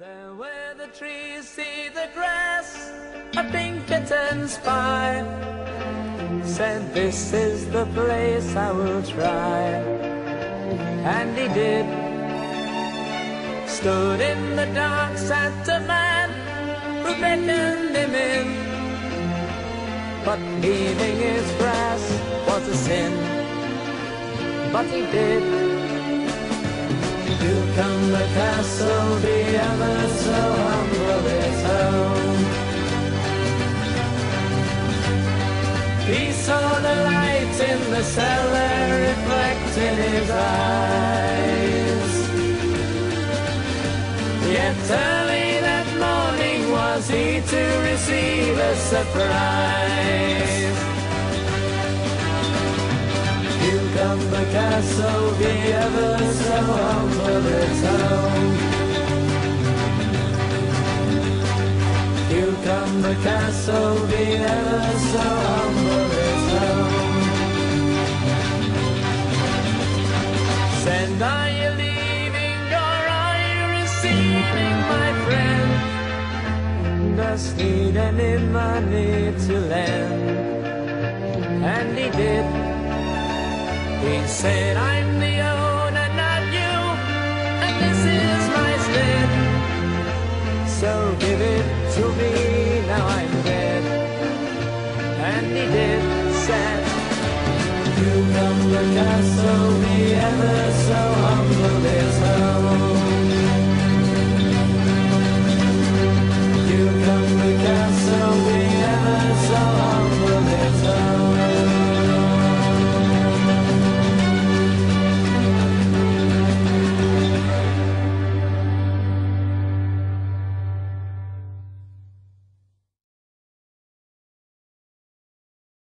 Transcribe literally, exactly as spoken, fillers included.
There where the trees see the grass, a pink kitten spy, said this is the place I will try. And he did. Stood in the dark, sat a man who beckoned him in, but leaving his grass was a sin. But he did. You'll come the castle, be ever so humble his home. He saw the light in the cellar reflect in his eyes. Yet early that morning was he to receive a surprise. Come the castle, be ever so humble its home. You come the castle, be ever so humble its home. Said, are you leaving or are you receiving, my friend? Dost need any money to lend? And he did. He said, I'm the